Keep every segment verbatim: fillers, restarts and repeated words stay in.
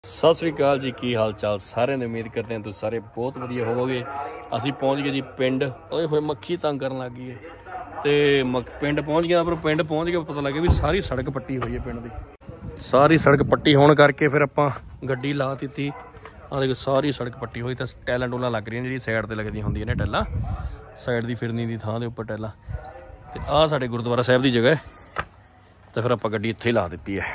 सत श्री अकाल जी, की हाल चाल सारे ने। उम्मीद करते हैं तुम सारे बहुत वधिया होवोगे। असी पहुँच गए जी पिंड। ओए होए मक्खी तंग करन लग गई है तो मक पिंड पहुँच गया। पर पिंड पहुँच के पता लगे भी सारी सड़क पट्टी हुई है। पिंड की सारी सड़क पट्टी होने करके फिर आपां गड्डी ला दी। आ देखो सारी सड़क पट्टी हुई तो टैलां टूलां लग रही जी साइड ते लगदियां होंदियां ने टैलां। साइड दी फिरनी दी थां दे उपर टैलां ते आ साडे गुरुद्वारा साहिब दी जगह है। तो फिर आपां गड्डी इत्थे ही ला दी है।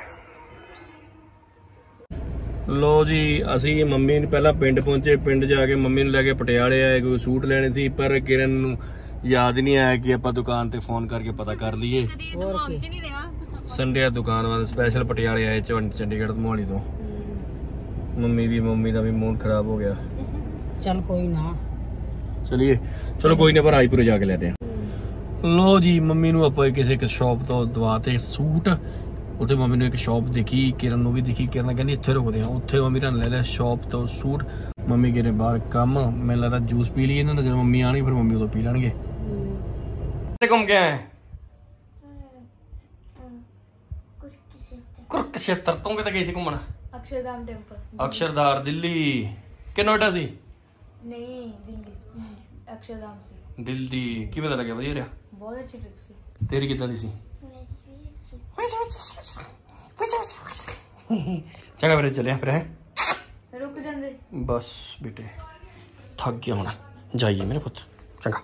लो जी असी मम्मी ने पहला पिंड पहुंचे। पिंड जाके मम्मी ने लैके पटियाले आए कोई सूट लेने सी, पर किरण नूं याद नहीं आया कि आपां दुकान ते फोन करके पता कर लीए। संडे दुकान वाले स्पैशल पटियाले आए चंडीगढ़ मोहाली तो। मम्मी भी मम्मी का भी मूड खराब हो गया। चल कोई ना, चलिए चलो कोई ना, पर राजपुरे जाके लेते हैं। लो जी मम्मी नूं आपां किसी एक शॉप तो दवाते सूट। उत्थे मम्मी ने एक शॉप देखी, किरण नूं भी देखी। किरण कहंदी इत्थे रुकदे हां। उत्थे मम्मी ने ले लिया शॉप तो सूट। मम्मी गए बाहर कम, मैनूं लगदा जूस पी लिए इन्हां ने। जब मम्मी आनी फिर मम्मी उदों पी लैणगे। कित्थे घूम के आए? कुरुक्षेत्र। तूं कित्थे गई सी घूमण? अक्षरधाम टेंपल। अक्षरधाम दिल्ली कि नोएडा सी? नहीं दिल्ली, अक्षरधाम से। दिल्ली किवें दा लग्या? वधिया रहा? बहुत अच्छी ट्रिप सी। तेरी किदां दी सी? चंगा फिर चले फिर है। रुक जांदे बस बेटे थक गया होना। जाइए मेरे पुत्र। चंगा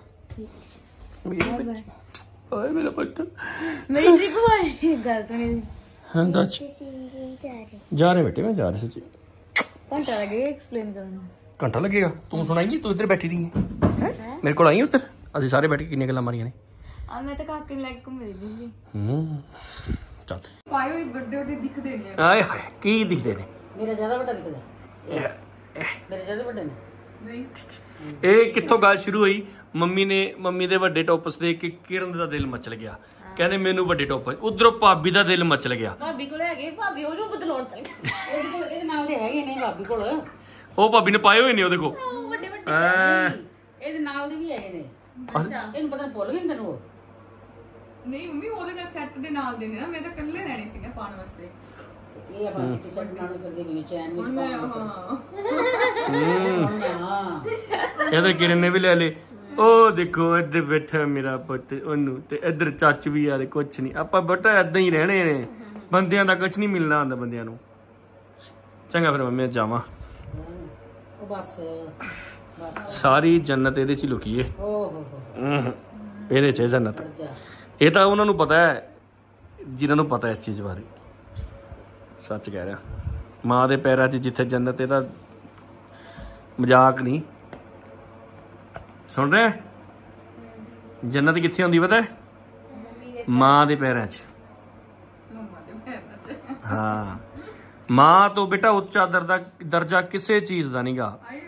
ओए मेरा पुत्र। मेरी ट्रिप है घर सुनी। हां दस जा रहे बेटे, मैं जा रहा सच्ची। घंटा लगेगा एक्सप्लेन करना। घंटा लगेगा? तू सुनाएंगी? तू इधर बैठी रही है मेरे को आई उधर। असि सारे बैठ के किन्नी गल्लां मारियां ने। आ मैं तो काके लाइक को मिल दी। हम्म चल पायो ही बड़े बड़े दिखदे नहीं। आए हाय की दिखदे ने? मेरा ज्यादा बड़ा दिखदा है। मेरे ज्यादा बड़े ने नहीं। ਇਹ ਕਿੱਥੋਂ ਗੱਲ ਸ਼ੁਰੂ ਹੋਈ? ਮੰਮੀ ਨੇ ਮੰਮੀ ਦੇ ਵੱਡੇ ਟੋਪਸ ਦੇਖ ਕੇ ਕਿਰਨ ਦਾ ਦਿਲ ਮਚਲ ਗਿਆ। ਕਹਿੰਦੇ ਮੈਨੂੰ ਵੱਡੇ ਟੋਪਸ। ਉਧਰੋਂ ਭਾਬੀ ਦਾ ਦਿਲ ਮਚਲ ਗਿਆ। ਭਾਬੀ ਕੋਲ ਹੈਗੇ, ਭਾਬੀ ਉਹਨੂੰ ਬਦਲਾਉਣ ਚੱਲ ਗਈ। ਉਹਦੇ ਕੋਲ ਇਹਦੇ ਨਾਲ ਦੇ ਹੈਗੇ ਨੇ ਭਾਬੀ ਕੋਲ। ਉਹ ਭਾਬੀ ਨੇ ਪਾਏ ਹੋਏ ਨੇ ਉਹਦੇ ਕੋਲ ਵੱਡੇ ਵੱਡੇ। ਇਹਦੇ ਨਾਲ ਦੇ ਵੀ ਹੈਗੇ ਨੇ। ਅੱਛਾ ਇਹਨੂੰ ਪਤਾ ਭੁੱਲ ਗਏ ਤੈਨੂੰ ਉਹ? ਨਹੀਂ ਮੰਮੀ ਉਹਦੇ ਨਾਲ ਸੈੱਟ ਦੇ ਨਾਲ ਦੇ ਨੇ ਨਾ। ਮੈਂ ਤਾਂ ਇਕੱਲੇ ਰਹਿਣੇ ਸੀ ਨਾ ਪਾਣ ਵਾਸਤੇ। ਇਹ ਆਪਾਂ ਟੀ-ਸ਼ਰਟ ਬਣਾਉਣ ਕਰਦੇ ਵੀ ਚੈਨ ਵਿੱਚ ਮੈਂ ਪਾ। ਹਾਂ ਇਹਦੇ ਕਿਰਨ ਨੇ ਵੀ ਲੈ ਲੇ। ਉਹ ਦੇਖੋ ਇੱਧਰ ਬੈਠਾ ਮੇਰਾ ਪੁੱਤ, ਉਹਨੂੰ ਤੇ ਇੱਧਰ ਚਾਚੂ ਵੀ ਯਾਰ ਕੁਛ ਨਹੀਂ। ਆਪਾਂ ਬੇਟਾ ਏਦਾਂ ਹੀ ਰਹਿਣੇ ਨੇ। ਬੰਦਿਆਂ ਦਾ ਕੁਛ ਨਹੀਂ ਮਿਲਣਾ ਹੁੰਦਾ ਬੰਦਿਆਂ ਨੂੰ। ਚੰਗਾ ਫਿਰ ਮੰਮੀ ਜਾਵਾਂ। ਉਹ ਬਸ ਬਸ ਸਾਰੀ ਜੰਨਤ ਇਹਦੇ 'ਚ ਹੀ ਲੁਕੀ ਏ। ਓ ਹੋ ਹੋ ਇਹਦੇ 'ਚ ਜੰਨਤ। ਇਹ ਤਾਂ ਉਹਨਾਂ ਨੂੰ ਪਤਾ ਹੈ ਜਿਨ੍ਹਾਂ ਨੂੰ ਪਤਾ ਇਸ ਚੀਜ਼ ਬਾਰੇ। ਸੱਚ ਕਹਿ ਰਿਹਾ। ਮਾਂ ਦੇ ਪੈਰਾਂ 'ਚ ਜਿੱਥੇ ਜੰਨਤ, ਇਹਦਾ ਮਜ਼ਾਕ ਨਹੀਂ। ਸੁਣ ਰਿਹਾ? ਜੰਨਤ ਕਿੱਥੇ ਹੁੰਦੀ ਪਤਾ? ਮਾਂ ਦੇ ਪੈਰਾਂ 'ਚ। ਹਾਂ ਮਾਂ ਤੋਂ ਬੇਟਾ ਉੱਚਾ ਦਰਜਾ ਦਰਜਾ ਕਿਸੇ ਚੀਜ਼ ਦਾ ਨਹੀਂਗਾ।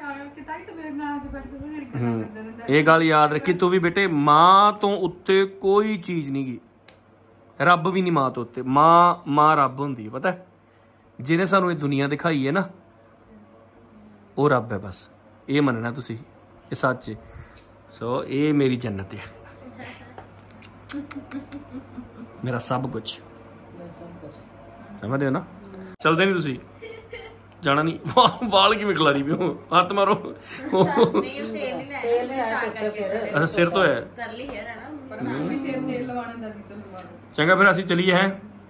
ਇਹ ਗੱਲ ਯਾਦ ਰੱਖੀ ਤੂੰ ਵੀ ਬੇਟੇ। ਮਾਂ ਤੋਂ ਉੱਤੇ ਕੋਈ ਚੀਜ਼ ਨਹੀਂ ਗੀ। ਰੱਬ ਵੀ ਨਹੀਂ ਮਾਂ ਤੋਂ ਉੱਤੇ। ਮਾਂ ਮਾਂ ਰੱਬ ਹੁੰਦੀ ਹੈ ਪਤਾ। ਜਿਹਨੇ ਸਾਨੂੰ ਇਹ ਦੁਨੀਆ ਦਿਖਾਈ ਹੈ ਨਾ, ਉਹ ਰੱਬ ਹੈ ਬਸ। ਇਹ ਮੰਨਣਾ ਤੁਸੀਂ, ਇਹ ਸੱਚ ਹੈ। ਸੋ ਇਹ ਮੇਰੀ ਜੰਨਤ ਹੈ, ਮੇਰਾ ਸਭ ਕੁਛ। ਸਮਝਦੇ ਹੋ ਨਾ? ਚਲਦੇ ਨਹੀਂ ਤੁਸੀਂ? ਜਾਣਾ ਨਹੀਂ? ਵਾਲ ਕਿਵੇਂ ਖਿਲਾਰੀ ਵੀ ਹੋ? ਹੱਥ ਮਾਰੋ। ਅੱਛਾ ਸਿਰ ਤੋਂ ਹੈ। ਚੰਗਾ ਫਿਰ ਅਸੀਂ ਚਲੀਏ ਹੈ।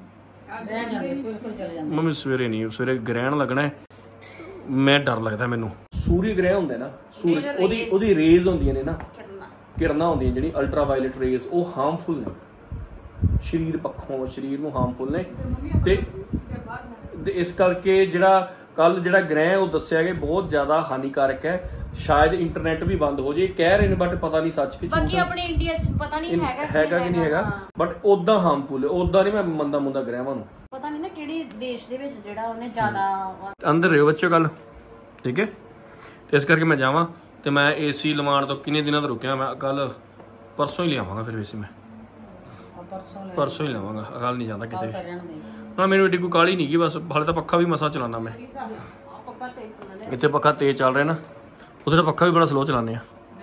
ਮੰਮੀ ਸਵੇਰੇ ਨਹੀਂ, ਸਵੇਰੇ ਗ੍ਰਹਿਣ ਲੱਗਣਾ ਹੈ। ਮੈਂ ਡਰ ਲੱਗਦਾ ਮੈਨੂੰ। ਸੂਰਜ ਗ੍ਰਹਿ ਹੁੰਦਾ ਨਾ, ਸੂਰਜ ਉਹਦੀ ਉਹਦੀ ਰੇਜ਼ ਹੁੰਦੀਆਂ ਨੇ ਨਾ, ਕਿਰਨਾਂ ਹੁੰਦੀਆਂ ਜਿਹੜੀ ਅਲਟਰਾ ਵਾਇਲਟ ਰੇਜ਼, ਉਹ ਹਾਰਮਫੁਲ ਨੇ ਸਰੀਰ ਪੱਖੋਂ। ਸਰੀਰ ਨੂੰ ਹਾਰਮਫੁਲ ਨੇ। ਤੇ ਇਸ ਕਰਕੇ ਜਿਹੜਾ ਕੱਲ ਜਿਹੜਾ ਗ੍ਰਹਿ ਉਹ ਦੱਸਿਆ ਕਿ ਬਹੁਤ ਜ਼ਿਆਦਾ ਹਾਨੀਕਾਰਕ ਹੈ। ਸ਼ਾਇਦ ਇੰਟਰਨੈਟ ਵੀ ਬੰਦ ਹੋ ਜੇ ਕਹਿ ਰਹੇ ਨੇ, ਬਟ ਪਤਾ ਨਹੀਂ ਸੱਚ ਕਿ ਬਾਕੀ ਆਪਣੇ ਇੰਡੀਆ 'ਚ ਪਤਾ ਨਹੀਂ ਹੈਗਾ ਹੈਗਾ ਕਿ ਨਹੀਂ ਹੈਗਾ। ਬਟ ਉਦਾਂ ਹਾਰਮਫੁਲ ਹੈ। ਉਦਾਂ ਨਹੀਂ ਮੈਂ ਮੰਨਦਾ ਮੁੰਦਾ ਗ੍ਰਹਿਵਾਂ ਨੂੰ। ਪਤਾ ਨਹੀਂ ਨਾ ਕਿਹੜੇ ਦੇਸ਼ ਦੇ ਵਿੱਚ ਜਿਹੜਾ ਉਹਨੇ ਜ਼ਿਆਦਾ। ਅੰਦਰ ਰਹੋ ਬੱਚਿਓ ਗੱਲ, ਠੀਕ ਹੈ? ਤੇ ਇਸ ਕਰਕੇ ਮੈਂ ਜਾਵਾਂ। ਤੇ ਮੈਂ ਏ ਸੀ ਲਵਾਉਣ ਤੋਂ ਕਿੰਨੇ ਦਿਨਾਂ ਤੋਂ ਰੁਕਿਆ। ਮੈਂ ਕੱਲ ਪਰਸੋਂ ਹੀ ਲਿਆਵਾਂਗਾ ਫਿਰ। ਵੈਸੇ ਮੈਂ ਪਰਸੋਂ ਹੀ ਲਵਾਂਗਾ, ਕੱਲ ਨਹੀਂ ਜਾਂਦਾ ਕਿਤੇ। ਹਾਂ ਮੈਨੂੰ ਏਡੀ ਕੋਈ ਕਾਹਲੀ ਨਹੀਂ ਗੀ। ਬਸ ਹਾਲੇ ਤਾਂ ਪੱਖਾ ਵੀ ਮਸਾਂ ਚਲਾਉਂਦਾ ਮੈਂ। ਇੱਥੇ ਪੱਖਾ ਤੇਜ਼ ਚੱਲ ਰਿਹਾ ਨਾ, ਉੱਥੇ ਤਾਂ ਪੱਖਾ ਵੀ ਬੜਾ ਸਲੋ ਚਲਾਉਂਦੇ ਆ।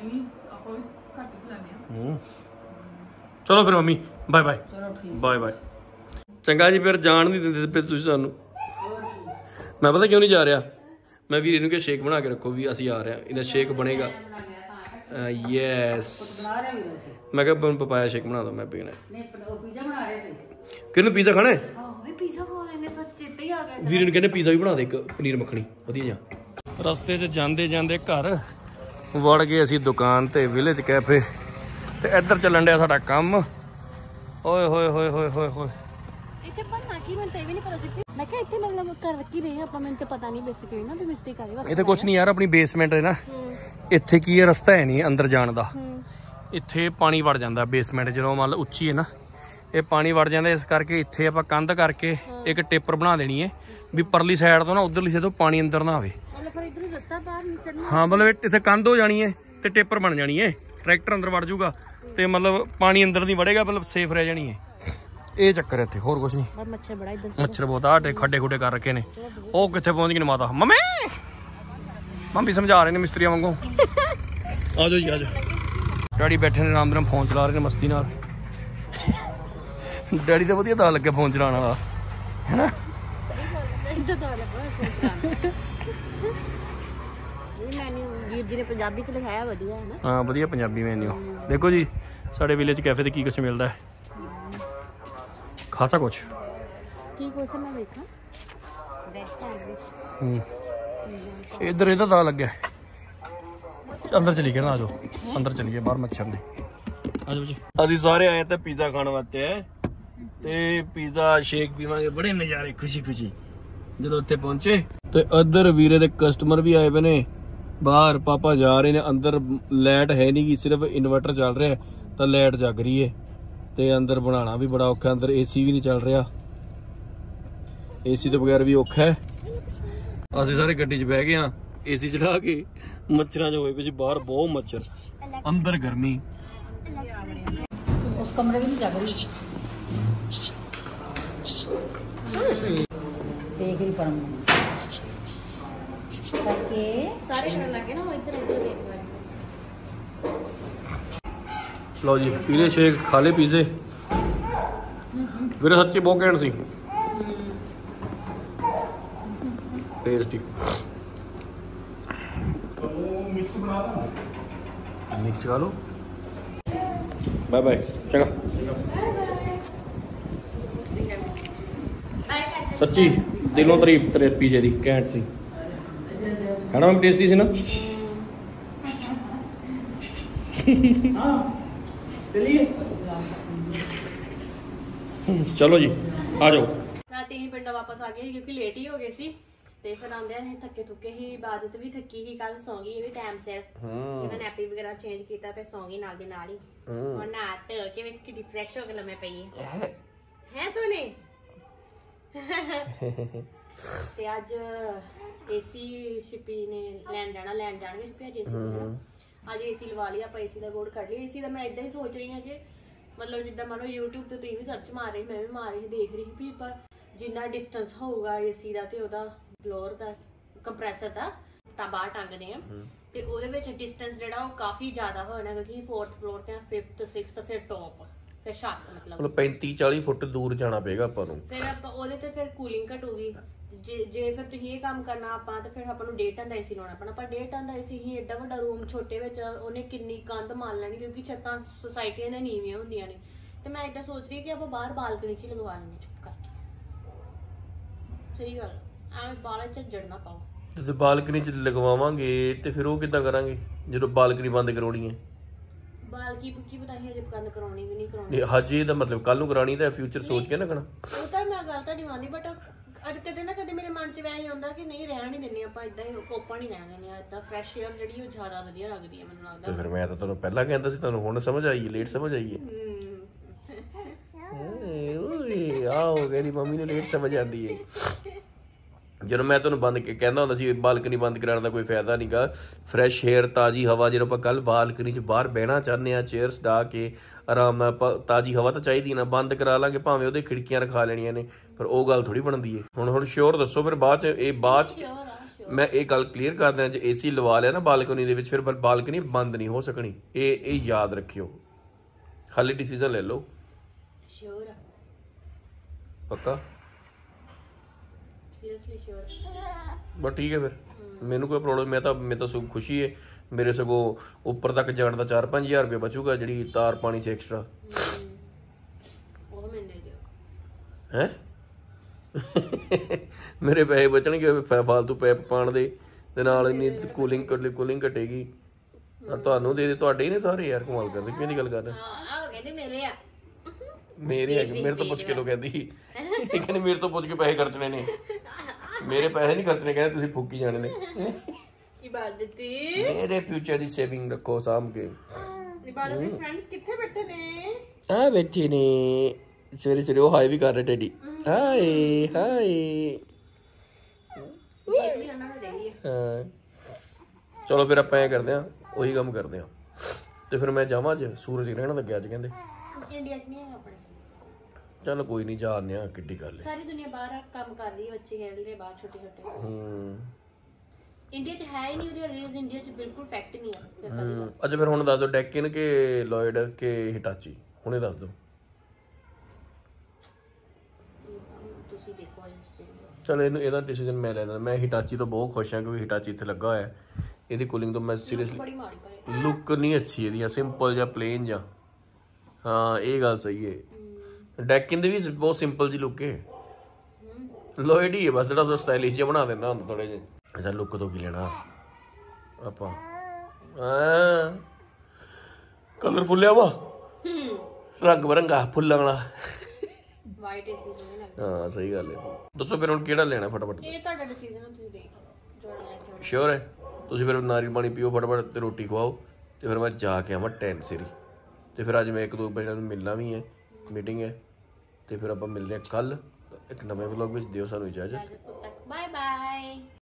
ਚਲੋ ਫਿਰ mummy bye bye. Bye bye. ਚੰਗਾ ਜੀ ਫਿਰ ਜਾਣ ਨਹੀਂ ਦਿੰਦੇ ਫਿਰ ਤੁਸੀਂ ਸਾਨੂੰ। ਮੈਂ ਪਤਾ ਕਿਉਂ ਨਹੀਂ ਜਾ ਰਿਹਾ, ਮੈਂ ਵੀਰੇ ਨੂੰ ਕਿਹਾ ਸ਼ੇਕ ਬਣਾ ਕੇ ਰੱਖੋ ਵੀ ਅਸੀਂ ਆ ਰਹੇ ਹਾਂ, ਇਹਦਾ ਸ਼ੇਕ ਬਣੇਗਾ। ਯੈਸ ਮੈਂ ਕਿਹਾ ਪਪਾਇਆ ਸ਼ੇਕ ਬਣਾ ਦੋ, ਮੈਂ ਪੀਣਾ। ਕਿਹਨੂੰ ਪੀਜ਼ਾ ਖਾਣਾ? ਵੀਰੇ ਨੂੰ ਕਹਿੰਦੇ ਪੀਜ਼ਾ ਵੀ ਬਣਾ ਦੇ ਇੱਕ ਪਨੀਰ ਮੱਖਣੀ ਵਧੀਆ ਜਿਹਾ। ਰਸਤੇ 'ਚ ਜਾਂਦੇ ਜਾਂਦੇ ਘਰ ਵੜ ਗਏ ਅਸੀਂ ਦੁਕਾਨ ਤੇ ਵਿਲੇਜ ਕੈਫੇ, ਤੇ ਇੱਧਰ ਚੱਲਣ ਡਿਆ ਸਾਡਾ ਕੰਮ। ਓਏ ਹੋਏ ਹੋਏ ਹੋਏ ਹੋਏ ਹੋਏ ਇੱਥੇ ਬਣਨਾ ਕੀ ਮੈਨੂੰ ਤੇ ਵੀ ਨਹੀਂ ਪਤਾ ਸੀ। ਮੈਂ ਕਿਹਾ ਇੱਥੇ ਮਤਲਬ ਕਰ ਰੱਖੀ ਰਹੇ ਆਪਾਂ, ਮੈਨੂੰ ਤੇ ਪਤਾ ਨਹੀਂ ਬੇਸਿਕਲੀ ਨਾ ਵੀ ਮਿਸਟੇਕ ਆ ਗਈ। ਇੱਥੇ ਕੁਛ ਨਹੀਂ ਯਾਰ, ਆਪਣੀ ਬੇਸਮੈਂਟ ਹੈ ਨਾ, ਇੱਥੇ ਕੀ ਹੈ ਰਸਤਾ ਹੈ ਨਹੀਂ ਅੰਦਰ ਜਾਣ ਦਾ, ਇੱਥੇ ਪਾਣੀ ਵੜ ਜਾਂਦਾ ਬੇਸਮੈਂਟ ਜਦੋਂ ਮੰਨ ਲਓ ਉੱਚੀ ਹੈ ਨਾ, ਇਹ ਪਾਣੀ ਵੜ ਜਾਂਦਾ। ਇਸ ਕਰਕੇ ਇੱਥੇ ਆਪਾਂ ਕੰਧ ਕਰਕੇ ਇੱਕ ਟੇਪਰ ਬਣਾ ਦੇਣੀ ਹੈ ਵੀ ਪਰਲੀ ਸਾਈਡ ਤੋਂ ਨਾ ਉਧਰਲੀ ਸਾਈਡ ਤੋਂ ਪਾਣੀ ਅੰਦਰ ਨਾ ਆਵੇ। ਹਾਂ ਮਤਲਬ ਇੱਥੇ ਕੰਧ ਹੋ ਜਾਣੀ ਹੈ ਤੇ ਟੇਪਰ ਬਣ ਜਾਣੀ ਹੈ, ਟਰੈਕਟਰ ਅੰਦਰ ਵੜ ਜਾਊਗਾ ਤੇ ਮਤਲਬ ਪਾਣੀ ਅੰਦਰ ਨਹੀਂ ਵੜੇਗਾ, ਮਤਲਬ ਸੇਫ ਰਹਿ ਜਾਣੀ ਹੈ। ਇਹ ਚੱਕਰ ਇੱਥੇ, ਹੋਰ ਕੁਛ ਨਹੀਂ। ਮੱਛਰ ਬੜਾ ਇੱਧਰ, ਮੱਛਰ ਬਹੁਤ ਆ, ਖੱਡੇ ਖੁੱਡੇ ਕਰ ਰੱਖੇ ਨੇ। ਉਹ ਕਿੱਥੇ ਪਹੁੰਚ ਗਏ ਨੇ ਮਾਤਾ? ਮੰਮੀ ਮੰਮੀ ਸਮਝਾ ਰਹੇ ਨੇ ਮਿਸਤਰੀਆਂ ਵਾਂਗੂ। ਆ ਜਾਓ ਜੀ ਆ ਜਾਓ। ਡੈਡੀ ਬੈਠੇ ਨੇ ਆਰਾਮ ਨਾਲ ਫੋਨ ਚਲਾ ਰਹੇ ਨੇ ਮਸਤੀ ਨਾਲ। ਡੈਡੀ ਤਾਂ ਵਧੀਆ ਤਾਂ ਲੱਗਿਆ ਫੋਨ ਚਲਾਉਣ ਵਾਲਾ ਹੈ ਨਾ। ਵੀਰ ਜੀ ਨੇ ਪੰਜਾਬੀ ਚ ਲਿਖਾਇਆ ਵਧੀਆ ਹੈ ਨਾ। ਹਾਂ ਵਧੀਆ ਪੰਜਾਬੀ ਮੈਨੂ। ਦੇਖੋ ਜੀ ਸਾਡੇ ਵਿਲੇਜ ਕੈਫੇ ਤੇ ਕੀ ਕੁਛ ਮਿਲਦਾ ਹੈ, ਖਾਸਾ ਕੁਛ। ਕੀ ਕੁਛ ਮੈਂ ਵੇਖਾਂ ਹੂੰ ਇੱਧਰ ਇਹਦਾ ਤਾਂ ਲੱਗਿਆ। ਅੰਦਰ ਚਲੀ ਗਏ ਨਾ, ਆ ਜਾਓ ਅੰਦਰ ਚਲੀਏ, ਬਾਹਰ ਮੱਛਰ ਨੇ। ਆ ਜਾਓ ਜੀ। ਅਸੀਂ ਸਾਰੇ ਆਏ ਤੇ ਪੀਜ਼ਾ ਖਾਣ ਵਾਸਤੇ ਹੈ ਤੇ ਪੀਜ਼ਾ ਸ਼ੇਕ ਪੀਵਾਂਗੇ, ਬੜੇ ਨਜ਼ਾਰੇ ਖੁਸ਼ੀ ਖੁਸ਼ੀ ਜਦੋਂ ਉੱਥੇ ਪਹੁੰਚੇ। ਤੇ ਇੱਧਰ ਵੀਰੇ ਦੇ ਕਸਟਮਰ ਵੀ ਆਏ ਪਏ ਨੇ, ਬਾਹਰ ਪਾਪਾ ਜਾ ਰਹੇ ਨੇ ਅੰਦਰ। ਲਾਈਟ ਹੈ ਨਹੀਂ ਗੀ, ਸਿਰਫ ਇਨਵਰਟਰ ਚੱਲ ਰਿਹਾ ਤਾਂ ਲਾਈਟ ਜਗ ਰਹੀ ਹੈ ਤੇ ਅੰਦਰ ਬਣਾਉਣਾ ਵੀ ਬੜਾ ਔਖਾ। ਅੰਦਰ ਏਸੀ ਵੀ ਨਹੀਂ ਚੱਲ ਰਿਹਾ, ਏਸੀ ਤੋਂ ਬਗੈਰ ਵੀ ਔਖਾ ਹੈ। ਅਸੀਂ ਸਾਰੇ ਗੱਡੀ 'ਚ ਬਹਿ ਗਏ ਹਾਂ ਏਸੀ ਚਲਾ ਕੇ, ਮੱਛਰਾਂ 'ਚ ਹੋਏ ਪਏ ਸੀ ਬਾਹਰ ਬਹੁਤ ਮੱਛਰ, ਅੰਦਰ ਗਰਮੀ। ਉਸ ਕਮਰੇ ਦੀ ਨਹੀਂ ਜਗ ਰਹੀ ਦੇਖ ਰਹੀ ਪਰਮ ਕਰਕੇ ਸਾਰੇ ਕਰਨ ਲੱਗੇ ਨਾ, ਉਹ ਇੱਧਰ ਇੱਧਰ ਦੇਖ ਰਹੇ। ਲਓ ਜੀ ਪੀਲੇ ਸ਼ੇਕ ਖਾ ਲਏ ਪੀਜ਼ੇ। ਵੀਰੇ ਸੱਚੀ ਬਹੁਤ ਘੈਂਟ ਸੀ, ਟੇਸਟੀ। ਮਿਕਸ ਬਣਾ ਲਾ, ਮਿਕਸ ਖਾ ਲਓ। ਬਾਏ ਬਾਏ, ਚੰਗਾ। ਸੱਚੀ ਦਿਲੋਂ ਤਾਰੀਫ ਤੇਰੇ ਪੀਜ਼ੇ ਦੀ, ਘੈਂਟ ਸੀ ਖਾਣਾ ਮੈਂ ਟੇਸਟੀ ਸੀ ਨਾ। ਚਲੋ ਜੀ ਆ ਜਾਓ। ਰਾਤੀ ਹੀ ਪਿੰਡੋਂ ਵਾਪਸ ਆ ਗਏ ਕਿਉਂਕਿ ਲੇਟ ਹੀ ਹੋ ਗਏ ਸੀ, ਤੇ ਫਿਰ ਆਂਦੇ ਅਸੀਂ ਥੱਕੇ ਥੁੱਕੇ ਹੀ, ਇਬਾਦਤ ਵੀ ਥੱਕੀ ਹੀ, ਕੱਲ ਸੌਂ ਗਈ ਇਹ ਵੀ ਟਾਈਮ ਸਿਰ। ਇਹਨਾਂ ਨੈਪੀ ਵਗੈਰਾ ਚੇਂਜ ਕੀਤਾ ਤੇ ਸੌਂ ਗਈ ਨਾਲ ਦੇ ਨਾਲ ਹੀ। ਹੁਣ ਨਾ ਤੇ ਕਿ ਵੇਖ ਕਿੰਨੀ ਫਰੈਸ਼ ਹੋ ਕੇ ਲੰਮੇ ਪਈ ਹੈ ਹੈ ਸੋਨੇ। ਤੇ ਅੱਜ ਏਸੀ ਸ਼ਿਪੀ ਨੇ ਲੈਣ ਜਾਣਾ, ਲੈਣ ਜਾਣਗੇ ਸ਼ਿਪੀ ਅੱਜ ਏਸੀ। ਅੱਜ ਏਸੀ ਲਵਾ ਲਿਆ ਆਪਾਂ, ਏਸੀ ਦਾ ਕੋਡ ਕੱਢ ਲਿਆ। ਏਸੀ ਦਾ ਮੈਂ ਇਦਾਂ ਹੀ ਸੋਚ ਰਹੀ ਹਾਂ ਕਿ ਮਤਲਬ ਜਿੱਦਾਂ ਮੰਨ ਲਓ YouTube ਤੇ ਤੁਸੀਂ ਵੀ ਸਰਚ ਮਾਰ ਰਹੇ, ਮੈਂ ਵੀ ਮਾਰ ਰਹੀ ਦੇਖ ਰਹੀ ਵੀ ਪਰ ਜਿੰਨਾ ਡਿਸਟੈਂਸ ਹੋਊਗਾ ਏਸੀ ਦਾ ਤੇ ਉਹਦਾ ਬਲੋਅਰ ਦਾ ਕੰਪਰੈਸਰ ਦਾ ਤਾਂ ਬਾਹਰ ਟੰਗਦੇ ਆ, ਤੇ ਉਹਦੇ ਵਿੱਚ ਡਿਸਟੈਂਸ ਜਿਹੜਾ ਉਹ ਕਾਫੀ ਜ਼ਿਆਦਾ ਹੋਣਾ ਕਿਉਂਕਿ ਫੋਰਥ ਫਲੋਰ ਤੇ ਫਿਫਥ ਸਿਕਸਥ ਫਿਰ ਟੌਪ ਫਿਰ ਛੱਤ ਮਤਲਬ ਪੈਂਤੀ ਚਾਲੀ ਫੁੱਟ ਦੂਰ ਜਾਣਾ ਪਏਗਾ ਆਪਾਂ ਨੂੰ। ਫਿਰ ਆਪਾਂ ਉਹਦੇ ਤੇ ਫਿਰ ਕੂਲਿੰਗ ਘਟੂਗੀ। ਜੇ ਜੇ ਫਿਰ ਤੁਸੀਂ ਇਹ ਕੰਮ ਕਰਨਾ ਆਪਾਂ ਤੇ ਫਿਰ ਆਪਾਂ ਨੂੰ ਡੇਢ ਟਨ ਦਾ ਏਸੀ ਲਾਉਣਾ ਪੈਣਾ। ਪਰ ਡੇਢ ਟਨ ਦਾ ਏਸੀ ਹੀ ਐਡਾ ਵੱਡਾ ਰੂਮ ਛੋਟੇ ਵਿੱਚ ਉਹਨੇ ਕਿੰਨੀ ਕੰਧ ਮਾਰ ਲੈਣੀ ਕਿਉਂਕਿ ਛੱਤਾਂ ਸੁਸਾਇਟੀਆਂ ਦੀਆਂ ਨੀਵੀਆਂ ਹੁੰਦੀਆਂ ਨੇ। ਤੇ ਮੈਂ ਏਦਾਂ ਸੋਚ ਰਹੀ ਕਿ ਆਪਾਂ ਬਾਹਰ ਬਾਲਕਨੀ 'ਚ ਹੀ ਲਗਵਾ ਲੈਂਦੇ ਚੁੱਪ ਕਰਕੇ। ਸਹੀ ਗੱਲ, ਐਵੇਂ ਬਾਲਾਂ 'ਚ ਝੱਜੜ ਨਾ ਪਾਓ। ਤੇ ਬਾਲਕਨੀ 'ਚ ਲਗਵਾਵਾਂਗੇ ਤੇ ਫਿਰ ਉਹ ਕਿੱਦਾਂ ਕਰਾਂਗੇ ਜਦੋਂ ਬਾਲਕਨੀ ਬੰਦ ਕਰਾਉਣੀ ਹੈ? ਬਾਲਕੀ ਕੀ ਪਤਾ ਹੀ ਅਜੇ ਬੰਦ ਕਰਾਉਣੀ ਕਿ ਨਹੀਂ ਕਰਾਉਣੀ। ਹਜੇ ਦਾ ਮਤਲਬ ਕੱਲ ਨੂੰ ਕਰਾਣੀ ਤਾਂ ਫਿਊਚਰ ਸੋਚ ਕੇ ਨਾ ਕਰਨਾ। ਉਹ ਤਾਂ ਮੈਂ ਗੱਲ ਤੁਹਾਡੀ ਮੰਨਦੀ, ਬਟ ਅੱਜ ਕਦੇ ਨਾ ਕਦੇ ਮੇਰੇ ਮਨ 'ਚ ਵੈਸੇ ਆਉਂਦਾ ਕਿ ਨਹੀਂ ਰਹਿਣ ਨਹੀਂ ਦਿੰਦੇ ਆਪਾਂ, ਇਦਾਂ ਹੀ ਕੋਪਾ ਨਹੀਂ ਰਹਿਣ ਦਿੰਦੇ। ਇਦਾਂ ਫਰੈਸ਼ ਏਅਰ ਜਿਹੜੀ ਉਹ ਜ਼ਿਆਦਾ ਵਧੀਆ ਲੱਗਦੀ ਹੈ ਮੈਨੂੰ ਲੱਗਦਾ। ਤੇ ਫਿਰ ਮੈਂ ਤਾਂ ਤੁਹਾਨੂੰ ਪਹਿਲਾਂ ਕਹਿੰਦਾ ਸੀ, ਤੁਹਾਨੂੰ ਹੁਣ ਸਮਝ ਆਈ, ਲੇਟ ਸਮਝ ਆਈ ਹੈ। ਓਏ ਆਓ ਮੇਰੀ ਮੰਮੀ ਨੂੰ ਲੇਟ ਸਮਝ ਆਉਂਦੀ ਹੈ। ਜਦੋਂ ਮੈਂ ਤੁਹਾਨੂੰ ਬੰਦ ਕਹਿੰਦਾ ਹੁੰਦਾ ਸੀ ਬਾਲਕਨੀ ਬੰਦ ਕਰਾਉਣ ਦਾ ਕੋਈ ਫਾਇਦਾ ਨਹੀਂਗਾ, ਫਰੈਸ਼ ਏਅਰ ਤਾਜ਼ੀ ਹਵਾ, ਜਦੋਂ ਆਪਾਂ ਕੱਲ ਬਾਲਕਨੀ 'ਚ ਬਾਹਰ ਬਹਿਣਾ ਚਾਹੁੰਦੇ ਹਾਂ ਚੇਅਰਸ ਡਾ ਕੇ ਆਰਾਮ ਨਾਲ, ਤਾਜ਼ੀ ਹਵਾ ਤਾਂ ਚਾਹੀਦੀ ਨਾ, ਬੰਦ ਕਰਾ ਲਾਂਗੇ ਭਾਵੇਂ ਉਹਦੇ ਖਿੜਕੀਆਂ ਰਖਾ ਲੈਣੀਆਂ ਨੇ, ਪਰ ਉਹ ਗੱਲ ਥੋੜੀ ਬਣਦੀ ਹੈ। ਹੁਣ ਹੁਣ ਸ਼ੋਰ ਦੱਸੋ ਫਿਰ ਬਾਅਦ 'ਚ ਇਹ ਬਾਅਦ 'ਚ ਮੈਂ ਇਹ ਗੱਲ ਕਲੀਅਰ ਕਰ ਦਿਆਂ, ਜੇ ਏਸੀ ਲਵਾ ਲਿਆ ਨਾ ਬਾਲਕਨੀ ਦੇ ਵਿੱਚ ਫਿਰ ਬਾਲਕਨੀ ਬੰਦ ਨਹੀਂ ਹੋ ਸਕਣੀ। ਇਹ ਇਹ ਯਾਦ ਰੱਖਿਓ, ਹਾਲੇ ਡਿਸੀਜ਼ਨ ਲੈ ਲਓ। ਪੱਕਾ? ਨਹੀਂ ਸ਼ੋਰ ਬਸ ਠੀਕ ਹੈ ਫਿਰ ਮੈਨੂੰ ਕੋਈ ਪ੍ਰੋਬਲਮ ਮੈਂ ਤਾਂ ਮੈਂ ਤਾਂ ਸਗੋਂ ਖੁਸ਼ੀ ਹੈ ਮੇਰੇ ਸਗੋਂ ਉੱਪਰ ਤੱਕ ਜਾਣ ਦਾ ਚਾਰ ਪੰਜ ਹਜ਼ਾਰ ਰੁਪਏ ਬਚੂਗਾ ਜਿਹੜੀ ਤਾਰ ਪਾਣੀ ਸੀ ਐਕਸਟਰਾ ਉਹ ਮੈਨੂੰ ਦੇ ਦਿਓ ਹੈ ਮੇਰੇ ਪੈਸੇ ਬਚਣਗੇ ਫਾਲਤੂ ਪੈਪ ਪਾਣ ਦੇ ਤੇ ਨਾਲ ਇੰਨੀ ਕੂਲਿੰਗ ਕਰ ਲਈ ਕੂਲਿੰਗ ਘਟੇਗੀ ਤੁਹਾਨੂੰ ਦੇ ਦੇ ਤੁਹਾਡੇ ਹੀ ਨੇ ਸਾਰੇ ਯਾਰ ਕਮਾਲ ਕਰਦੇ ਕਿਹਦੀ ਗੱਲ ਕਰ ਰਹੇ ਆਹ ਕਹਿੰਦੇ ਮੇਰੇ ਆ ਮੇਰੇ ਹੈਗੇ ਮੇਰੇ ਤੋਂ ਪੁੱਛ ਕੇ ਲੋ ਕਹਿੰਦੀ ਇਹ ਕਹਿੰਦੇ ਮੇਰੇ ਤੋਂ ਪੁੱਛ ਕੇ ਪੈਸੇ ਖਰਚਣੇ ਨੇ ਮੇਰੇ ਪੈਸੇ ਨਹੀਂ ਖਰਚਣੇ ਕਹਿੰਦੇ ਤੁਸੀਂ ਫੁੱਕੀ ਜਾਣੇ ਨੇ ਇਬਾਦਤੀ ਮੇਰੇ ਫਿਊਚਰ ਦੀ ਸੇਵਿੰਗ ਰੱਖੋ ਸਾਂਭ ਕੇ ਇਬਾਦਤੀ ਫਰੈਂਡਸ ਕਿੱਥੇ ਬੈਠੇ ਨੇ ਆ ਬੈਠੇ ਨੇ ਸਵੇਰੇ ਸਵੇਰੇ ਉਹ ਹਾਈ ਵੀ ਕਰ ਰਹੇ ਟੈਡੀ ਹਾਏ ਹਾਏ ਵੀ ਉਹਨਾਂ ਨੂੰ ਦੇਈਏ ਹਾਂ ਚਲੋ ਫਿਰ ਆਪਾਂ ਐ ਕਰਦੇ ਆ ਉਹੀ ਕੰਮ ਕਰਦੇ ਆ ਤੇ ਫਿਰ ਮੈਂ ਜਾਵਾਂ ਅੱਜ ਸੂਰਜ ਰਹਿਣ ਲੱਗਿਆ ਅੱਜ ਕਹਿੰਦੇ ਇੰਡੀਆ 'ਚ ਨਹੀਂ ਹੈ ਆਪਣੇ ਚੱਲ ਕੋਈ ਨਹੀਂ ਜਾਣਦੇ ਆ ਕਿੱਡੀ ਗੱਲ ਹੈ ਸਾਰੀ ਦੁਨੀਆ ਬਾਹਰ ਕੰਮ ਕਰ ਰਹੀ ਹੈ ਬੱਚੇ ਖੇਡ ਰਹੇ ਬਾਹਰ ਛੋਟੇ ਛੋਟੇ ਹੂੰ ਇੰਡੀਆ 'ਚ ਹੈ ਹੀ ਨਹੀਂ ਉਹਦੀ ਰੇਜ਼ ਇੰਡੀਆ 'ਚ ਬਿਲਕੁਲ ਫੈਕਟ ਨਹੀਂ ਹੈ ਫਿਰ ਕਦੀ ਅੱਛਾ ਫਿਰ ਹੁਣ ਦੱਸ ਦਿਓ ਡੈਕਿਨ ਕਿ ਲੋਇਡ ਕਿ ਹਿਟਾਚੀ ਹੁਣੇ ਦੱਸ ਦਿਓ ਤੁਸੀਂ ਦੇਖੋ ਇਸ ਚੀਜ਼ ਚਲ ਇਹਨੂੰ ਇਹਦਾ ਡਿਸੀਜਨ ਮੈਂ ਲੈ ਲੈਣਾ ਮੈਂ ਹਿਟਾਚੀ ਤੋਂ ਬਹੁਤ ਖੁਸ਼ ਹਾਂ ਕਿਉਂਕਿ ਹਿਟਾਚੀ ਇੱਥੇ ਲੱਗਾ ਹੋਇਆ ਇਹਦੀ ਕੂਲਿੰਗ ਤੋਂ ਮੈਂ ਸੀਰੀਅਸਲੀ ਬੜੀ ਮਾੜੀ ਪਰੇ ਲੁੱਕ ਨਹੀਂ ਅੱਛੀ ਇਹਦੀ ਸਿੰਪਲ ਜਾਂ ਪਲੇਨ ਜਾਂ ਹਾਂ ਇਹ ਗੱਲ ਸਹੀ ਹੈ ਡੈਕਿਨ ਦੀ ਵੀ ਬਹੁਤ ਸਿੰਪਲ ਜੀ ਲੁੱਕ ਹੈ ਲੋਇਡ ਹੀ ਹੈ ਬਸ ਜਿਹੜਾ ਸਟਾਈਲਿਸ਼ ਜਿਹਾ ਬਣਾ ਦਿੰਦਾ ਹੁੰਦਾ ਥੋੜੇ ਜਿਹੇ ਅੱਛਾ ਲੁੱਕ ਤੋਂ ਕੀ ਲੈਣਾ ਆਪਾਂ ਹਾਂ ਕਲਰਫੁੱਲ ਆ ਵਾ ਰੰਗ ਬਰੰਗਾ ਫੁੱਲਾਂ ਵਾਲਾ ਵਾਈਟ ਏਸੀ ਨਹੀਂ ਲੱਗਦਾ ਹਾਂ ਸਹੀ ਗੱਲ ਹੈ ਦੱਸੋ ਫਿਰ ਹੁਣ ਕਿਹੜਾ ਲੈਣਾ ਫਟਾਫਟ ਇਹ ਤੁਹਾਡਾ ਡਿਸੀਜਨ ਹੈ ਤੁਸੀਂ ਦੇਖ ਲਓ ਜੋ ਲੈ ਕੇ ਆਉਣਾ ਸ਼ੋਰ ਹੈ ਤੁਸੀਂ ਫਿਰ ਨਾਰੀਅਲ ਪਾਣੀ ਪੀਓ ਫਟਾਫਟ ਤੇ ਰੋਟੀ ਖਵਾਓ ਤੇ ਫਿਰ ਮੈਂ ਜਾ ਕੇ ਆਵਾਂ ਟਾਈਮ ਸਿਰ ਤੇ ਫਿਰ ਅੱਜ ਮੈਂ ਇੱਕ ਦੋ ਬੰਦਿਆਂ ਨੂੰ ਮਿਲਣਾ ਵੀ ਹੈ ਮੀਟਿੰਗ ਹੈ ਤੇ ਫਿਰ ਆਪਾਂ ਮਿਲਦੇ ਹਾਂ ਕੱਲ ਇੱਕ ਨਵੇਂ ਵਲੌਗ ਵਿੱਚ ਦਿਓ ਸਾਨੂੰ ਇਜਾਜ਼ਤ ਬਾਏ ਬਾਏ